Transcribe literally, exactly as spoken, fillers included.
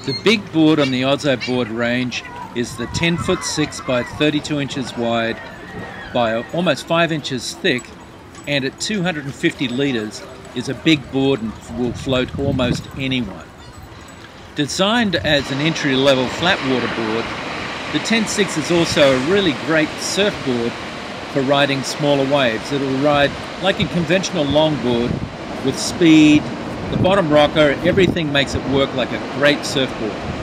The big board on the oZoboard range is the ten foot six by thirty-two inches wide by almost five inches thick, and at two hundred fifty litres is a big board and will float almost anyone. Designed as an entry-level flatwater board, the ten six is also a really great surfboard for riding smaller waves. It'll ride like a conventional longboard with speed, the bottom rocker, everything makes it work like a great surfboard.